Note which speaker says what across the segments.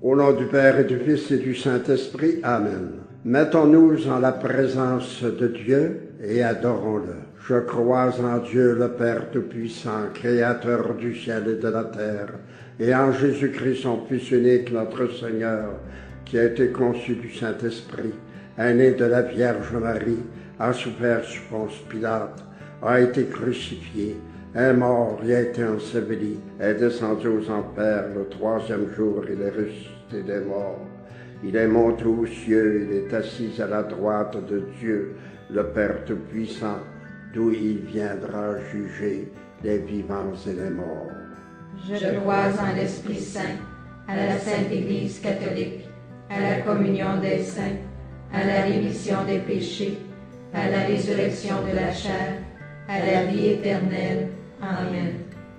Speaker 1: Au nom du Père et du Fils et du Saint-Esprit, Amen. Mettons-nous en la présence de Dieu et adorons-le. Je crois en Dieu le Père Tout-Puissant, Créateur du ciel et de la terre, et en Jésus-Christ, son Fils unique, notre Seigneur, qui a été conçu du Saint-Esprit, est né de la Vierge Marie, a souffert sous Ponce Pilate, a été crucifié, est mort, il a été enseveli, est descendu aux enfers, le troisième jour, il est ressuscité des morts. Il est monté aux cieux, il est assis à la droite de Dieu, le Père Tout-Puissant, d'où il viendra juger les vivants et les morts.
Speaker 2: Je crois en l'Esprit Saint, à la Sainte Église catholique, à la communion des saints, à la rémission des péchés, à la résurrection de la chair, à la vie éternelle. Amen.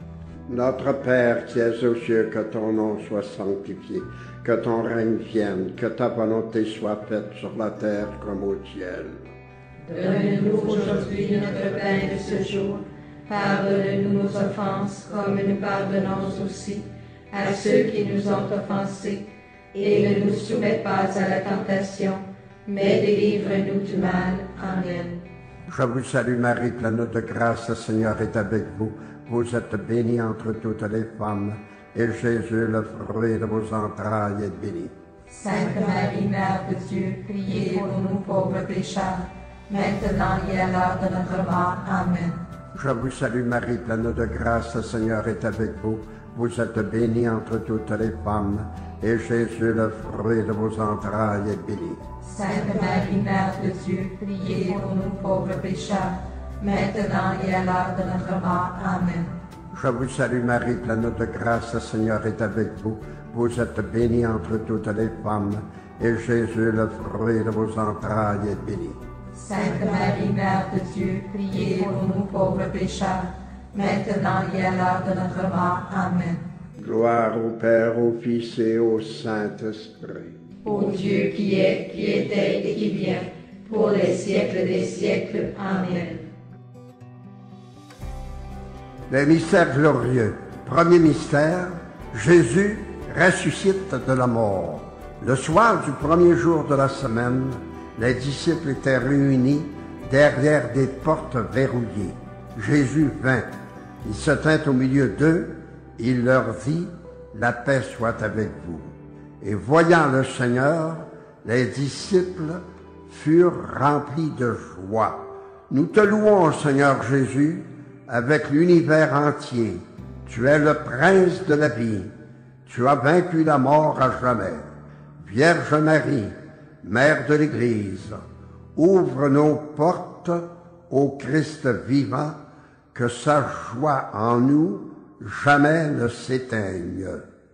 Speaker 1: Notre Père qui es aux cieux, que ton nom soit sanctifié, que ton règne vienne, que ta volonté soit faite sur la terre comme au ciel.
Speaker 2: Donne-nous aujourd'hui notre pain de ce jour. Pardonne-nous nos offenses, comme nous pardonnons aussi à ceux qui nous ont offensés. Et ne nous soumets pas à la tentation, mais délivre-nous du mal. Amen.
Speaker 1: Je vous salue Marie, pleine de grâce, le Seigneur est avec vous. Vous êtes bénie entre toutes les femmes, et Jésus, le fruit de vos entrailles, est béni.
Speaker 2: Sainte Marie, Mère de Dieu, priez pour nous pauvres pécheurs, maintenant et à l'heure de notre mort. Amen.
Speaker 1: Je vous salue Marie, pleine de grâce, le Seigneur est avec vous. Vous êtes bénie entre toutes les femmes, et Jésus, le fruit de vos entrailles, est béni.
Speaker 2: Sainte Marie, Mère de Dieu, priez pour nous pauvres pécheurs, maintenant et à l'heure de notre mort. Amen.
Speaker 1: Je vous salue Marie, pleine de grâce, le Seigneur est avec vous. Vous êtes bénie entre toutes les femmes, et Jésus, le fruit de vos entrailles, est béni.
Speaker 2: Sainte Marie, Mère de Dieu, priez pour nous pauvres pécheurs, maintenant et à l'heure de notre mort. Amen.
Speaker 1: Gloire au Père, au Fils et au Saint-Esprit.
Speaker 2: Ô Dieu qui est, qui était et qui vient, pour les siècles des siècles. Amen.
Speaker 1: Les mystères glorieux. Premier mystère, Jésus ressuscite de la mort. Le soir du premier jour de la semaine, les disciples étaient réunis derrière des portes verrouillées. Jésus vint. Il se tint au milieu d'eux. Il leur dit, « La paix soit avec vous. » Et voyant le Seigneur, les disciples furent remplis de joie. Nous te louons, Seigneur Jésus, avec l'univers entier. Tu es le prince de la vie. Tu as vaincu la mort à jamais. Vierge Marie, Mère de l'Église, ouvre nos portes au Christ vivant, que sa joie en nous jamais ne s'éteigne.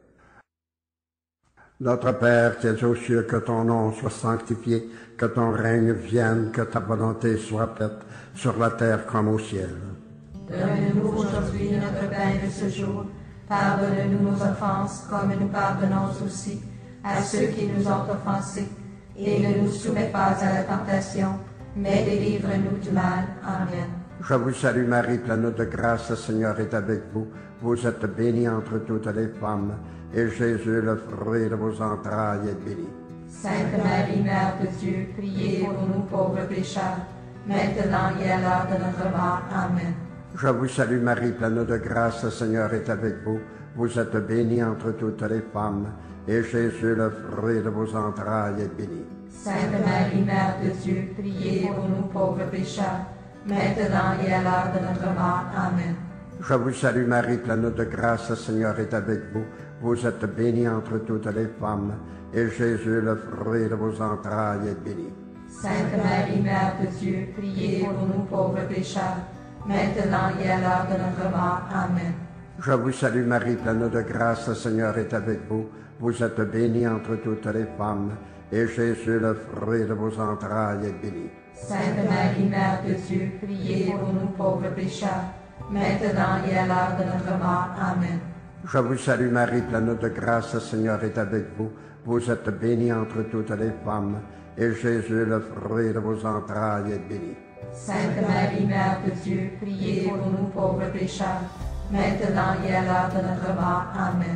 Speaker 1: Notre Père qui es aux cieux, que ton nom soit sanctifié, que ton règne vienne, que ta volonté soit faite sur la terre comme au ciel.
Speaker 2: Donne-nous aujourd'hui notre pain de ce jour. Pardonne-nous nos offenses, comme nous pardonnons aussi à ceux qui nous ont offensés. Et ne nous soumets pas à la tentation, mais délivre-nous du mal. Amen.
Speaker 1: Je vous salue Marie, pleine de grâce, le Seigneur est avec vous. Vous êtes bénie entre toutes les femmes, et Jésus, le fruit de vos entrailles, est béni.
Speaker 2: Sainte Marie, Mère de Dieu, priez pour nous pauvres pécheurs, maintenant et à l'heure de notre mort. Amen.
Speaker 1: Je vous salue Marie, pleine de grâce, le Seigneur est avec vous. Vous êtes bénie entre toutes les femmes, et Jésus, le fruit de vos entrailles, est béni.
Speaker 2: Sainte Marie, Mère de Dieu, priez pour nous pauvres pécheurs, maintenant et à l'heure de notre mort. Amen.
Speaker 1: Je vous salue Marie, pleine de grâce, le Seigneur est avec vous. Vous êtes bénie entre toutes les femmes, et Jésus, le fruit de vos entrailles, est béni.
Speaker 2: Sainte Marie, Mère de Dieu, priez pour nous pauvres pécheurs, maintenant et à l'heure de notre mort. Amen.
Speaker 1: Je vous salue Marie, pleine de grâce, le Seigneur est avec vous. Vous êtes bénie entre toutes les femmes, et Jésus, le fruit de vos entrailles, est béni.
Speaker 2: Sainte Marie, Mère de Dieu, priez pour nous pauvres pécheurs, maintenant et à l'heure de notre mort. Amen.
Speaker 1: Je vous salue Marie, pleine de grâce, le Seigneur est avec vous. Vous êtes bénie entre toutes les femmes, et Jésus, le fruit de vos entrailles, est béni.
Speaker 2: Sainte Marie, Mère de Dieu, priez pour nous pauvres pécheurs, maintenant et à l'heure de notre mort. Amen.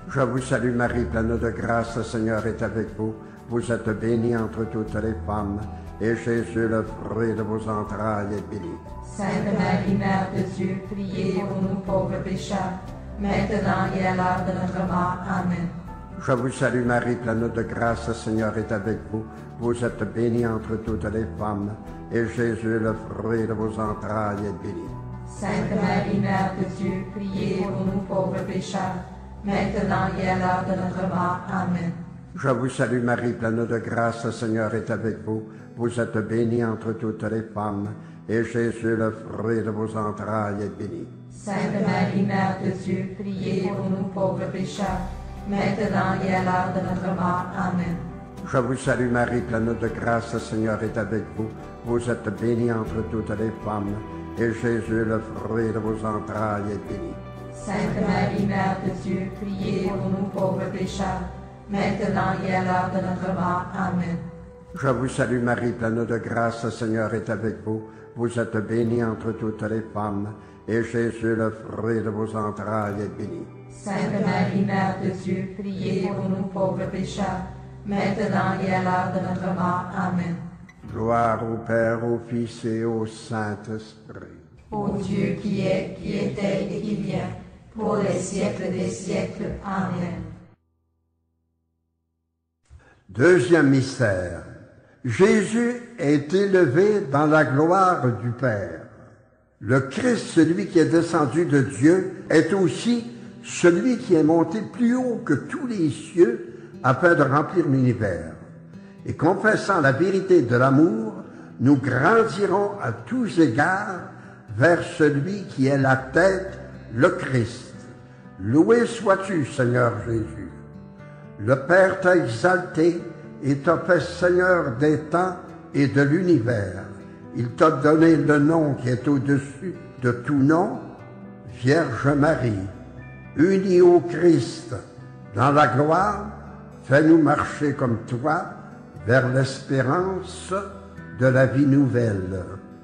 Speaker 1: Je vous salue Marie, pleine de grâce, le Seigneur est avec vous. Vous êtes bénie entre toutes les femmes, et Jésus, le fruit de vos entrailles, est béni.
Speaker 2: Sainte Marie, Mère de Dieu, priez pour nous pauvres pécheurs, maintenant et à l'heure de notre mort. Amen.
Speaker 1: Je vous salue Marie, pleine de grâce, le Seigneur est avec vous. Vous êtes bénie entre toutes les femmes, et Jésus, le fruit de vos entrailles, est béni.
Speaker 2: Sainte Marie, Mère de Dieu, priez pour nous pauvres pécheurs, maintenant et à l'heure de notre mort. Amen.
Speaker 1: Je vous salue Marie, pleine de grâce, le Seigneur est avec vous. Vous êtes bénie entre toutes les femmes, et Jésus, le fruit de vos entrailles, est béni.
Speaker 2: Sainte Marie, Mère de Dieu, priez pour nous pauvres pécheurs, maintenant et à l'heure de notre mort. Amen.
Speaker 1: Je vous salue Marie, pleine de grâce, le Seigneur est avec vous. Vous êtes bénie entre toutes les femmes, et Jésus, le fruit de vos entrailles, est béni.
Speaker 2: Sainte Marie, Mère de Dieu, priez pour nous pauvres pécheurs, maintenant et à l'heure de notre mort. Amen.
Speaker 1: Je vous salue Marie, pleine de grâce, le Seigneur est avec vous. Vous êtes bénie entre toutes les femmes, et Jésus, le fruit de vos entrailles, est béni.
Speaker 2: Sainte Marie, Mère de Dieu, priez pour nous pauvres pécheurs, maintenant et à l'heure de notre mort. Amen.
Speaker 1: Gloire au Père, au Fils et au Saint-Esprit.
Speaker 2: Ô Dieu qui est, qui était et qui vient, pour les siècles des siècles. Amen.
Speaker 1: Deuxième mystère. Jésus est élevé dans la gloire du Père. Le Christ, celui qui est descendu de Dieu, est aussi celui qui est monté plus haut que tous les cieux afin de remplir l'univers. Et confessant la vérité de l'amour, nous grandirons à tous égards vers celui qui est la tête, le Christ. Loué sois-tu, Seigneur Jésus. Le Père t'a exalté et t'a fait Seigneur des temps et de l'univers. Il t'a donné le nom qui est au-dessus de tout nom, Vierge Marie. Unie au Christ dans la gloire, fais-nous marcher comme toi vers l'espérance de la vie nouvelle.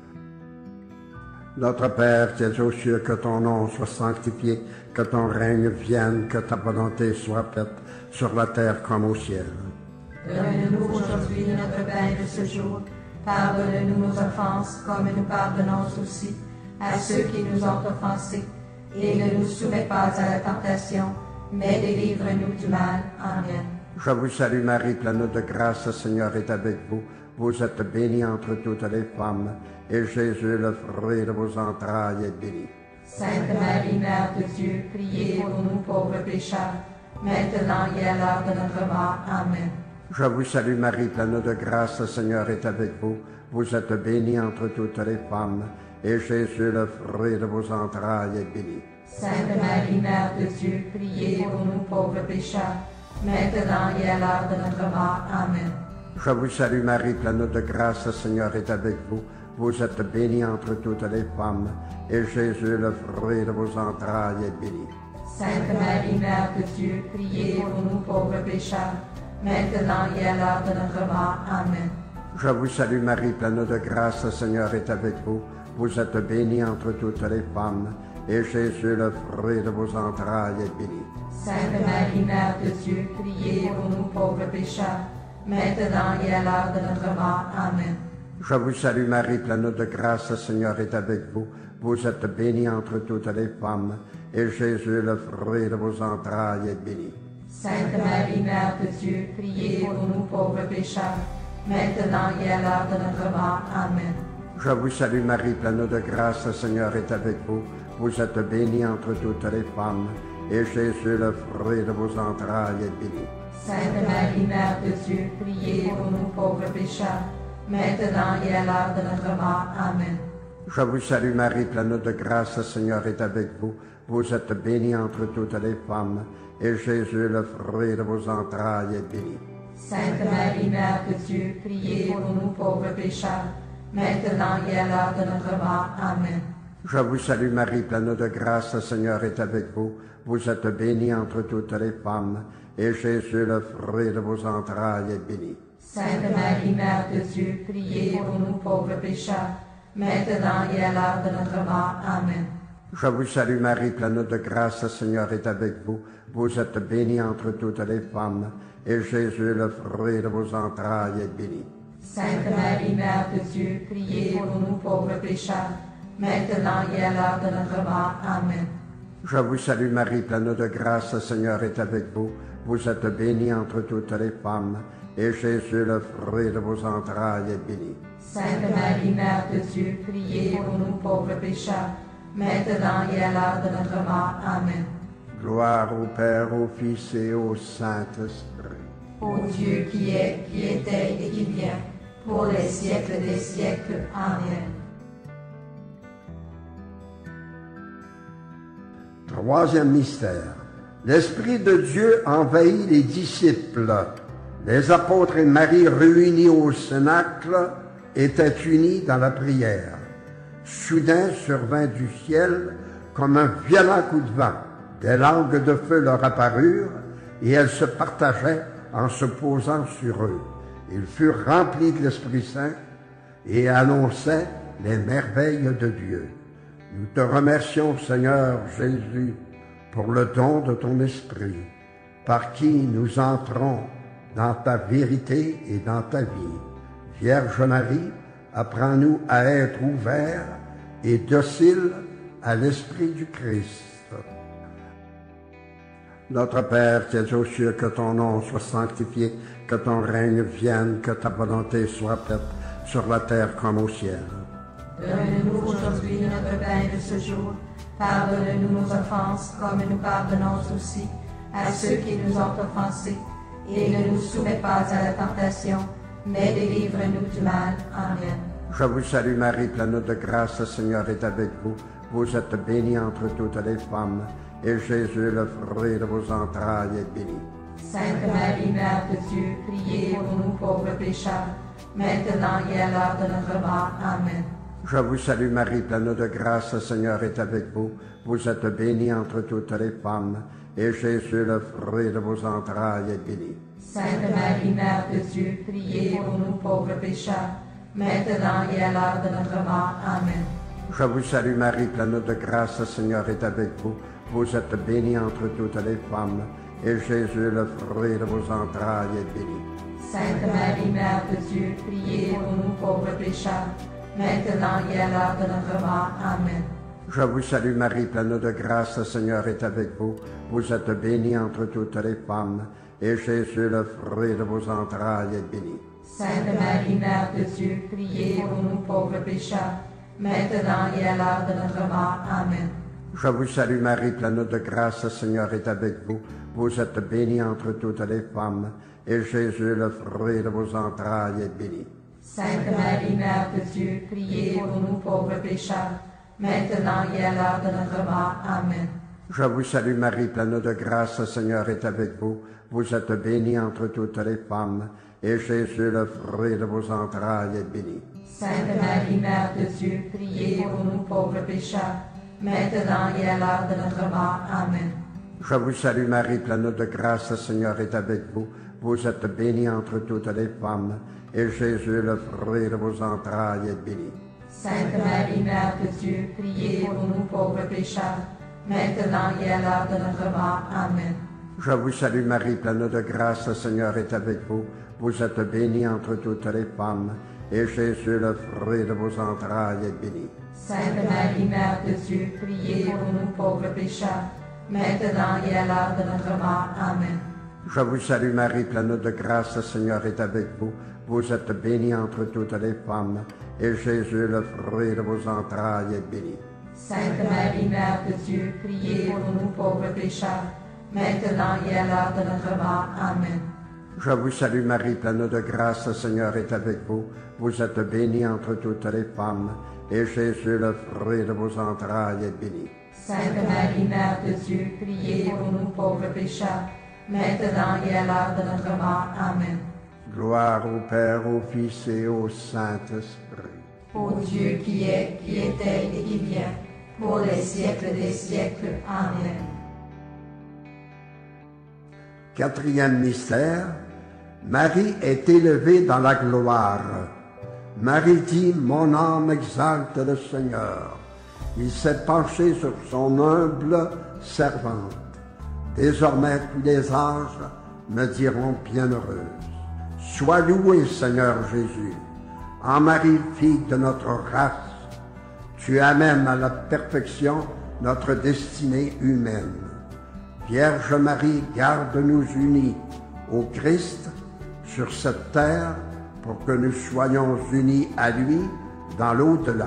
Speaker 1: Notre Père qui es aux cieux, que ton nom soit sanctifié, que ton règne vienne, que ta volonté soit faite sur la terre comme au ciel.
Speaker 2: Donne-nous aujourd'hui notre pain de ce jour. Pardonne-nous nos offenses, comme nous pardonnons aussi à ceux qui nous ont offensés. Et ne nous soumets pas à la tentation, mais délivre-nous du mal. Amen.
Speaker 1: Je vous salue Marie, pleine de grâce, le Seigneur est avec vous. Vous êtes bénie entre toutes les femmes, et Jésus, le fruit de vos entrailles, est béni.
Speaker 2: Sainte Marie, Mère de Dieu, priez pour nous pauvres pécheurs, maintenant et à l'heure de notre mort. Amen.
Speaker 1: Je vous salue Marie, pleine de grâce, le Seigneur est avec vous. Vous êtes bénie entre toutes les femmes, et Jésus, le fruit de vos entrailles, est béni.
Speaker 2: Sainte Marie, Mère de Dieu, priez pour nous pauvres pécheurs, maintenant et à l'heure de notre mort. Amen.
Speaker 1: Je vous salue Marie, pleine de grâce, le Seigneur est avec vous. Vous êtes bénie entre toutes les femmes, et Jésus, le fruit de vos entrailles, est béni.
Speaker 2: Sainte Marie, Mère de Dieu, priez pour nous pauvres pécheurs, maintenant et à l'heure de notre mort. Amen.
Speaker 1: Je vous salue Marie, pleine de grâce, le Seigneur est avec vous. Vous êtes bénie entre toutes les femmes, et Jésus, le fruit de vos entrailles, est béni.
Speaker 2: Sainte Marie, Mère de Dieu, priez pour nous pauvres pécheurs, maintenant et à l'heure de notre mort. Amen.
Speaker 1: Je vous salue Marie, pleine de grâce, le Seigneur est avec vous. Vous êtes bénie entre toutes les femmes, et Jésus, le fruit de vos entrailles, est béni.
Speaker 2: Sainte Marie, Mère de Dieu, priez pour nous pauvres pécheurs, maintenant et à l'heure de notre mort. Amen.
Speaker 1: Je vous salue Marie, pleine de grâce, le Seigneur est avec vous. Vous êtes bénie entre toutes les femmes, et Jésus, le fruit de vos entrailles, est béni.
Speaker 2: Sainte Marie, Mère de Dieu, priez pour nous pauvres pécheurs, maintenant et à l'heure de notre mort. Amen.
Speaker 1: Je vous salue Marie, pleine de grâce, le Seigneur est avec vous. Vous êtes bénie entre toutes les femmes, et Jésus, le fruit de vos entrailles, est béni.
Speaker 2: Sainte Marie, Mère de Dieu, priez pour nous pauvres pécheurs, maintenant et à l'heure de notre mort. Amen.
Speaker 1: Je vous salue Marie, pleine de grâce, le Seigneur est avec vous. Vous êtes bénie entre toutes les femmes, et Jésus, le fruit de vos entrailles, est béni.
Speaker 2: Sainte Marie, Mère de Dieu, priez pour nous pauvres pécheurs, maintenant et à l'heure de notre mort. Amen.
Speaker 1: Je vous salue Marie, pleine de grâce, le Seigneur est avec vous. Vous êtes bénie entre toutes les femmes, et Jésus, le fruit de vos entrailles, est béni.
Speaker 2: Sainte Marie, Mère de Dieu, priez pour nous pauvres pécheurs, maintenant et à l'heure de notre mort. Amen.
Speaker 1: Je vous salue Marie, pleine de grâce, le Seigneur est avec vous. Vous êtes bénie entre toutes les femmes, et Jésus, le fruit de vos entrailles, est béni.
Speaker 2: Sainte Marie, Mère de Dieu, priez pour nous pauvres pécheurs, maintenant et à l'heure de notre mort. Amen.
Speaker 1: Gloire au Père, au Fils et au Saint-Esprit.
Speaker 2: Ô Dieu qui est, qui était et qui vient, pour les siècles des siècles. Amen.
Speaker 1: Troisième mystère. L'Esprit de Dieu envahit les disciples. Les apôtres et Marie réunis au Cénacle étaient unis dans la prière. Soudain survint du ciel comme un violent coup de vent. Des langues de feu leur apparurent et elles se partageaient en se posant sur eux. Ils furent remplis de l'Esprit Saint et annonçaient les merveilles de Dieu. Nous te remercions, Seigneur Jésus, pour le don de ton Esprit, par qui nous entrons dans ta vérité et dans ta vie. Vierge Marie, apprends-nous à être ouverts et dociles à l'Esprit du Christ. Notre Père qui es aux cieux, que ton nom soit sanctifié, que ton règne vienne, que ta volonté soit faite sur la terre comme au ciel.
Speaker 2: Donne-nous aujourd'hui notre pain de ce jour. Pardonne-nous nos offenses, comme nous pardonnons aussi à ceux qui nous ont offensés. Et ne nous soumets pas à la tentation, mais délivre-nous du mal. Amen.
Speaker 1: Je vous salue Marie, pleine de grâce, le Seigneur est avec vous. Vous êtes bénie entre toutes les femmes, et Jésus, le fruit de vos entrailles, est béni.
Speaker 2: Sainte Marie, Mère de Dieu, priez pour nous pauvres pécheurs, maintenant et à l'heure de notre mort. Amen.
Speaker 1: Je vous salue Marie, pleine de grâce, le Seigneur est avec vous. Vous êtes bénie entre toutes les femmes, et Jésus, le fruit de vos entrailles, est béni.
Speaker 2: Sainte Marie, Mère de Dieu, priez pour nous pauvres pécheurs, maintenant et à l'heure de notre mort. Amen.
Speaker 1: Je vous salue Marie, pleine de grâce, le Seigneur est avec vous. Vous êtes bénie entre toutes les femmes, et Jésus, le fruit de vos entrailles, est béni.
Speaker 2: Sainte Marie, Mère de Dieu, priez pour nous pauvres pécheurs, maintenant et à l'heure de notre mort. Amen.
Speaker 1: Je vous salue Marie, pleine de grâce, le Seigneur est avec vous. Vous êtes bénie entre toutes les femmes, et Jésus, le fruit de vos entrailles, est béni.
Speaker 2: Sainte Marie, Mère de Dieu, priez pour nous pauvres pécheurs, maintenant et à l'heure de notre mort. Amen.
Speaker 1: Je vous salue Marie, pleine de grâce, le Seigneur est avec vous. Vous êtes bénie entre toutes les femmes, et Jésus, le fruit de vos entrailles, est béni.
Speaker 2: Sainte Marie, Mère de Dieu, priez pour nous pauvres pécheurs, maintenant et à l'heure de notre mort. Amen.
Speaker 1: Je vous salue Marie, pleine de grâce, le Seigneur est avec vous. Vous êtes bénie entre toutes les femmes, et Jésus, le fruit de vos entrailles, est béni.
Speaker 2: Sainte Marie, Mère de Dieu, priez pour nous pauvres pécheurs, maintenant et à l'heure de notre mort. Amen.
Speaker 1: Je vous salue Marie, pleine de grâce, le Seigneur est avec vous. Vous êtes bénie entre toutes les femmes, et Jésus, le fruit de vos entrailles, est béni.
Speaker 2: Sainte Marie, Mère de Dieu, priez pour nous pauvres pécheurs, maintenant et à l'heure de notre mort. Amen.
Speaker 1: Je vous salue Marie, pleine de grâce, le Seigneur est avec vous. Vous êtes bénie entre toutes les femmes, et Jésus, le fruit de vos entrailles, est béni.
Speaker 2: Sainte Marie, Mère de Dieu, priez pour nous pauvres pécheurs, maintenant et à l'heure de notre mort. Amen.
Speaker 1: Je vous salue Marie, pleine de grâce, le Seigneur est avec vous. Vous êtes bénie entre toutes les femmes, et Jésus, le fruit de vos entrailles, est béni.
Speaker 2: Sainte Marie, Mère de Dieu, priez pour nous pauvres pécheurs, maintenant et à l'heure de notre mort. Amen.
Speaker 1: Je vous salue Marie, pleine de grâce, le Seigneur est avec vous. Vous êtes bénie entre toutes les femmes, et Jésus, le fruit de vos entrailles, est béni.
Speaker 2: Sainte Marie, Mère de Dieu, priez pour nous pauvres pécheurs, maintenant et à l'heure de notre mort. Amen.
Speaker 1: Gloire au Père, au Fils et au Saint-Esprit.
Speaker 2: Ô Dieu qui est, qui était et qui vient, pour les siècles des siècles. Amen.
Speaker 1: Quatrième mystère, Marie est élevée dans la gloire. Marie dit, mon âme exalte le Seigneur, il s'est penché sur son humble servante. Désormais tous les anges me diront bienheureuse. Sois loué, Seigneur Jésus. En Marie, fille de notre race, tu amènes à la perfection notre destinée humaine. Vierge Marie, garde-nous unis au Christ sur cette terre pour que nous soyons unis à lui dans l'au-delà.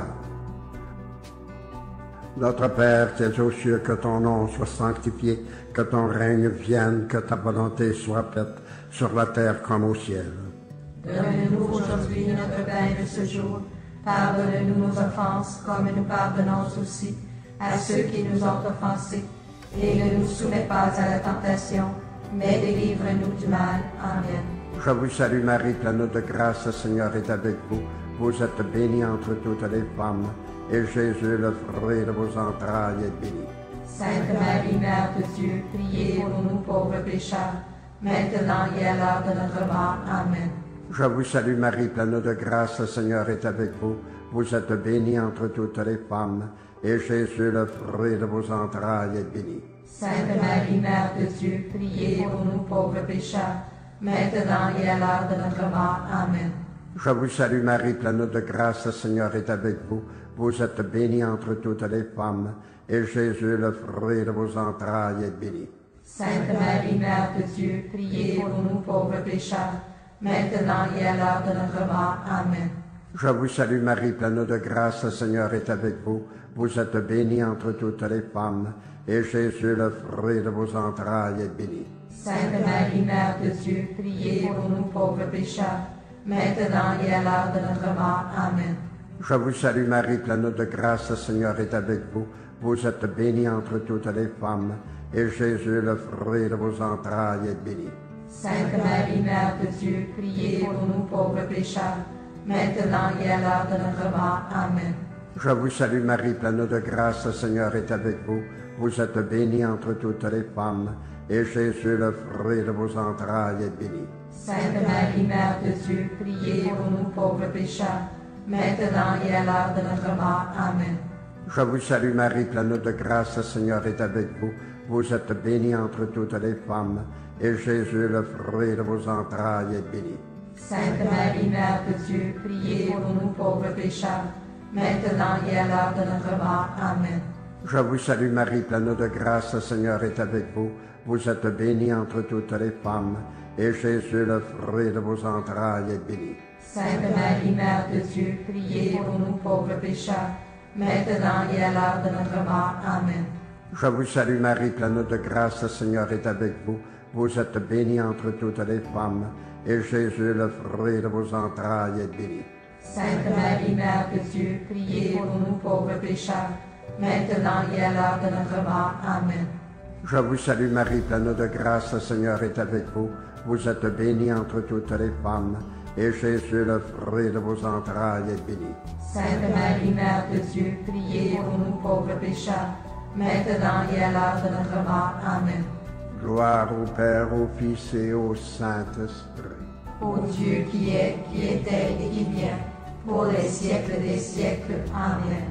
Speaker 1: Notre Père qui es aux cieux, que ton nom soit sanctifié, que ton règne vienne, que ta volonté soit faite sur la terre comme au ciel.
Speaker 2: Donne-nous aujourd'hui notre pain de ce jour. Pardonne-nous nos offenses, comme nous pardonnons aussi à ceux qui nous ont offensés. Et ne nous soumets pas à la tentation, mais délivre-nous du mal. Amen.
Speaker 1: Je vous salue Marie, pleine de grâce, le Seigneur est avec vous. Vous êtes bénie entre toutes les femmes, et Jésus, le fruit de vos entrailles, est béni.
Speaker 2: Sainte Marie, Mère de Dieu, priez pour nous pauvres pécheurs, maintenant et à l'heure de notre mort. Amen.
Speaker 1: Je vous salue Marie, pleine de grâce, le Seigneur est avec vous. Vous êtes bénie entre toutes les femmes, et Jésus, le fruit de vos entrailles, est béni.
Speaker 2: Sainte Marie, Mère de Dieu, priez pour nous pauvres pécheurs, maintenant et à l'heure de notre mort. Amen.
Speaker 1: Je vous salue Marie, pleine de grâce, le Seigneur est avec vous. Vous êtes bénie entre toutes les femmes, et Jésus, le fruit de vos entrailles, est béni.
Speaker 2: Sainte Marie, Mère de Dieu, priez pour nous pauvres pécheurs, maintenant et à l'heure de notre mort. Amen.
Speaker 1: Je vous salue Marie, pleine de grâce, le Seigneur est avec vous. Vous êtes bénie entre toutes les femmes, et Jésus, le fruit de vos entrailles, est béni.
Speaker 2: Sainte Marie, Mère de Dieu, priez pour nous pauvres pécheurs, maintenant et à l'heure de notre mort. Amen.
Speaker 1: Je vous salue Marie, pleine de grâce, le Seigneur est avec vous. Vous êtes bénie entre toutes les femmes, et Jésus, le fruit de vos entrailles, est béni.
Speaker 2: Sainte Marie, Mère de Dieu, priez pour nous pauvres pécheurs, maintenant et à l'heure de notre mort. Amen.
Speaker 1: Je vous salue Marie, pleine de grâce, le Seigneur est avec vous. Vous êtes bénie entre toutes les femmes, et Jésus, le fruit de vos entrailles, est béni.
Speaker 2: Sainte Marie, Mère de Dieu, priez pour nous pauvres pécheurs, maintenant et à l'heure de notre mort. Amen.
Speaker 1: Je vous salue Marie, pleine de grâce, le Seigneur est avec vous. Vous êtes bénie entre toutes les femmes, et Jésus, le fruit de vos entrailles, est béni.
Speaker 2: Sainte Marie, Mère de Dieu, priez pour nous pauvres pécheurs, maintenant et à l'heure de notre mort. Amen.
Speaker 1: Je vous salue Marie, pleine de grâce, le Seigneur est avec vous. Vous êtes bénie entre toutes les femmes, et Jésus, le fruit de vos entrailles, est béni.
Speaker 2: Sainte Marie, Mère de Dieu, priez pour nous pauvres pécheurs, maintenant et à l'heure de notre mort. Amen.
Speaker 1: Je vous salue Marie, pleine de grâce, le Seigneur est avec vous. Vous êtes bénie entre toutes les femmes, et Jésus, le fruit de vos entrailles, est béni.
Speaker 2: Sainte Marie, Mère de Dieu, priez pour nous pauvres pécheurs, maintenant et à l'heure de notre mort. Amen.
Speaker 1: Je vous salue Marie, pleine de grâce, le Seigneur est avec vous. Vous êtes bénie entre toutes les femmes, et Jésus, le fruit de vos entrailles, est béni.
Speaker 2: Sainte Marie, Mère de Dieu, priez pour nous pauvres pécheurs, maintenant et à l'heure de notre mort. Amen.
Speaker 1: Gloire au Père, au Fils et au Saint-Esprit.
Speaker 2: Ô Dieu qui est, qui était et qui vient, pour les siècles des siècles. Amen.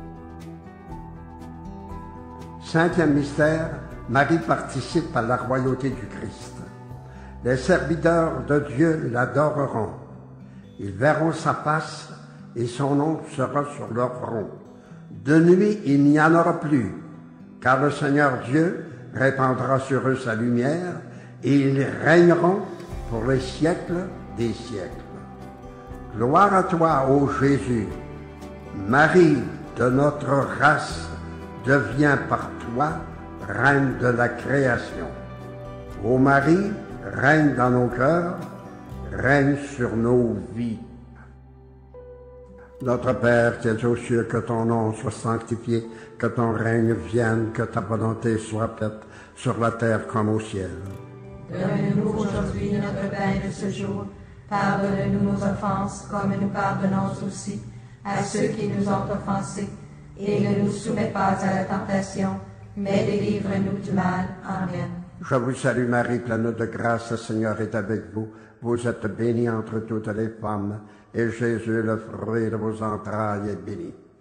Speaker 1: Cinquième mystère, Marie participe à la royauté du Christ. Les serviteurs de Dieu l'adoreront. Ils verront sa face et son nom sera sur leur front. De nuit, il n'y en aura plus, car le Seigneur Dieu répandra sur eux sa lumière et ils régneront pour les siècles des siècles. Gloire à toi, ô Jésus. Marie de notre race devient par toi reine de la création. Ô Marie, règne dans nos cœurs, règne sur nos vies. Notre Père qui es aux cieux, que ton nom soit sanctifié, que ton règne vienne, que ta volonté soit faite sur la terre comme au ciel.
Speaker 2: Donne-nous aujourd'hui notre pain de ce jour. Pardonne-nous nos offenses, comme nous pardonnons aussi à ceux qui nous ont offensés. Et ne nous soumets pas à la tentation, mais délivre-nous du mal. Amen.
Speaker 1: Je vous salue Marie, pleine de grâce, le Seigneur est avec vous. Vous êtes bénie entre toutes les femmes, et Jésus, le fruit de vos entrailles, est béni.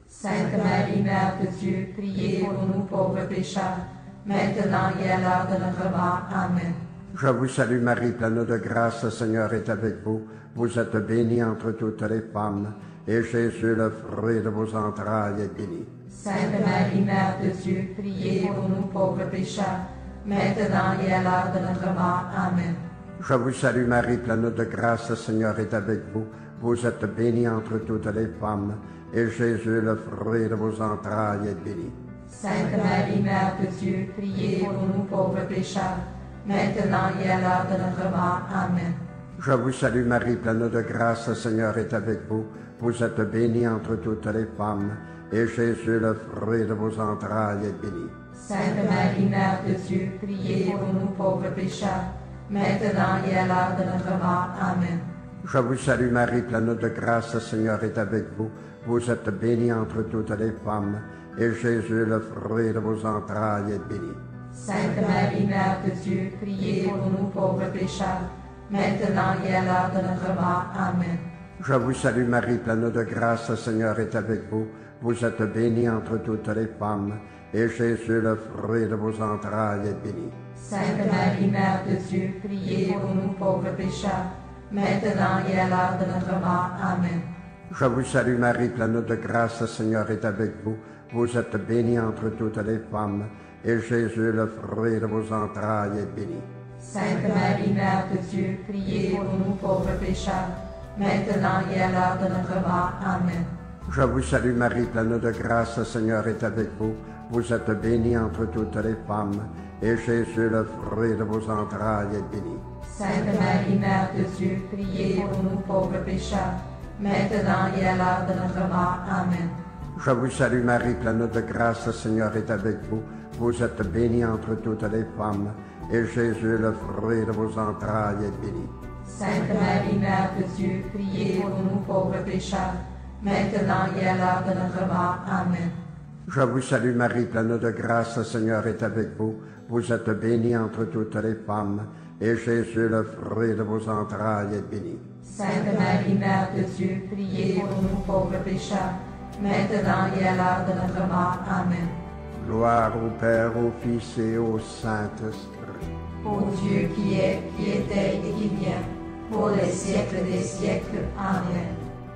Speaker 2: Sainte Marie, Mère de Dieu, priez pour nous pauvres pécheurs, maintenant et à l'heure de notre mort. Amen.
Speaker 1: Je vous salue Marie, pleine de grâce, le Seigneur est avec vous. Vous êtes bénie entre toutes les femmes, et Jésus, le fruit de vos entrailles, est béni.
Speaker 2: Sainte Marie, Mère de Dieu, priez pour nous pauvres pécheurs, maintenant et à l'heure de notre mort. Amen.
Speaker 1: Je vous salue Marie, pleine de grâce, le Seigneur est avec vous. Vous êtes bénie entre toutes les femmes, et Jésus, le fruit de vos entrailles, est béni.
Speaker 2: Sainte Marie, Mère de Dieu, priez pour nous pauvres pécheurs, maintenant et à l'heure de notre mort. Amen.
Speaker 1: Je vous salue Marie, pleine de grâce, le Seigneur est avec vous. Vous êtes bénie entre toutes les femmes, et Jésus, le fruit de vos entrailles, est béni.
Speaker 2: Sainte Marie, Mère de Dieu, priez pour nous pauvres pécheurs, maintenant et à l'heure de notre mort. Amen.
Speaker 1: Je vous salue Marie, pleine de grâce, le Seigneur est avec vous. Vous êtes bénie entre toutes les femmes, et Jésus, le fruit de vos entrailles, est béni.
Speaker 2: Sainte Marie, Mère de Dieu, priez pour nous pauvres pécheurs, maintenant et à l'heure de notre mort. Amen.
Speaker 1: Je vous salue Marie, pleine de grâce, le Seigneur est avec vous. Vous êtes bénie entre toutes les femmes, et Jésus, le fruit de vos entrailles, est béni.
Speaker 2: Sainte Marie, Mère de Dieu, priez pour nous pauvres pécheurs, maintenant et à l'heure de notre mort. Amen.
Speaker 1: Je vous salue Marie, pleine de grâce, le Seigneur est avec vous. Vous êtes bénie entre toutes les femmes, et Jésus, le fruit de vos entrailles, est béni.
Speaker 2: Sainte Marie, Mère de Dieu, priez pour nous pauvres pécheurs, maintenant et à l'heure de notre mort. Amen.
Speaker 1: Je vous salue Marie, pleine de grâce, le Seigneur est avec vous. Vous êtes bénie entre toutes les femmes, et Jésus, le fruit de vos entrailles, est béni.
Speaker 2: Sainte Marie, Mère de Dieu, priez pour nous pauvres pécheurs, maintenant et à l'heure de notre mort. Amen.
Speaker 1: Je vous salue Marie, pleine de grâce, le Seigneur est avec vous. Vous êtes bénie entre toutes les femmes, et Jésus, le fruit de vos entrailles, est béni.
Speaker 2: Sainte Marie, Mère de Dieu, priez pour nous pauvres pécheurs, maintenant et à l'heure de notre mort. Amen.
Speaker 1: Je vous salue Marie, pleine de grâce, le Seigneur est avec vous. Vous êtes bénie entre toutes les femmes, et Jésus, le fruit de vos entrailles, est béni.
Speaker 2: Sainte Marie, Mère de Dieu, priez pour nous pauvres pécheurs, maintenant et à l'heure de notre mort. Amen.
Speaker 1: Gloire au Père, au Fils et au Saint-Esprit.
Speaker 2: Ô Dieu qui est, qui était et qui vient, pour les siècles des siècles. Amen.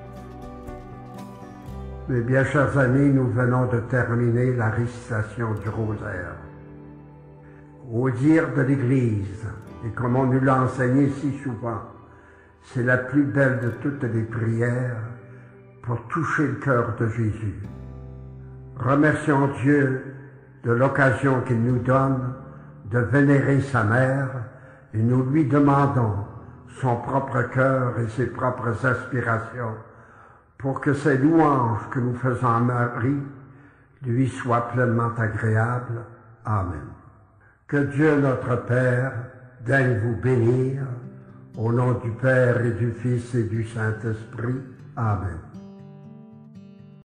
Speaker 1: Mes bien chers amis, nous venons de terminer la récitation du rosaire. Au dire de l'Église, et comme on nous l'a enseigné si souvent, c'est la plus belle de toutes les prières pour toucher le cœur de Jésus. Remercions Dieu de l'occasion qu'il nous donne de vénérer sa mère et nous lui demandons son propre cœur et ses propres aspirations pour que ces louanges que nous faisons à Marie lui soient pleinement agréables. Amen. Que Dieu notre Père daigne vous bénir, au nom du Père et du Fils et du Saint-Esprit. Amen.